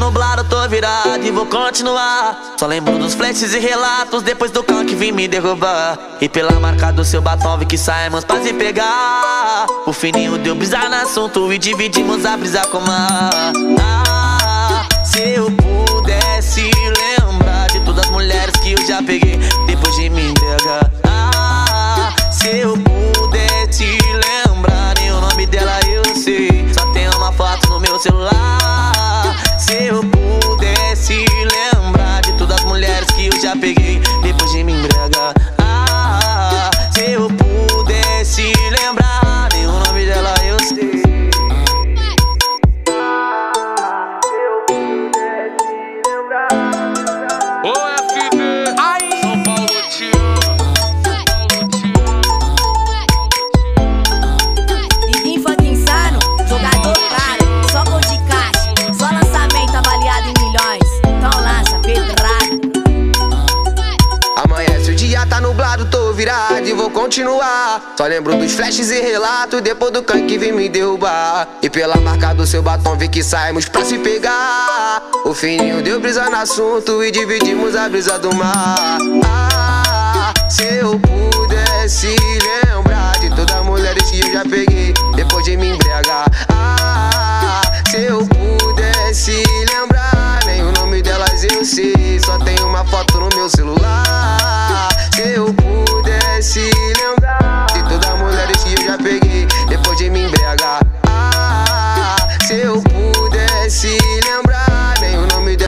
nublado, tô virado e vou continuar. Só lembro dos flashes e relatos depois do cão que vim me derrubar. E pela marca do seu batom vi que saímos pra se pegar. O fininho deu brisa no assunto e dividimos a brisa com mar. Se eu pudesse lembrar de todas as mulheres que eu já peguei depois de me entregar. Se eu pudesse lembrar nem o nome dela eu sei. Só tem uma foto no meu celular. Se eu pudesse lembrar de todas as mulheres que eu já peguei depois de me embriagar. Se eu pudesse lembrar nem o nome dela eu sei. Tá nublado, tô virado e vou continuar. Só lembro dos flashes e relatos depois do cão que vim me derrubar. E pela marca do seu batom vi que saímos pra se pegar. O fininho deu brisa no assunto e dividimos a brisa do mar. Se eu pudesse lembrar de todas as mulheres que eu já peguei depois de me embriagar. Se eu pudesse lembrar nem o nome delas eu sei. Só tem uma foto no meu celular. Se eu pudesse lembrar de todas as mulheres que eu já peguei depois de me embriagar. Se eu pudesse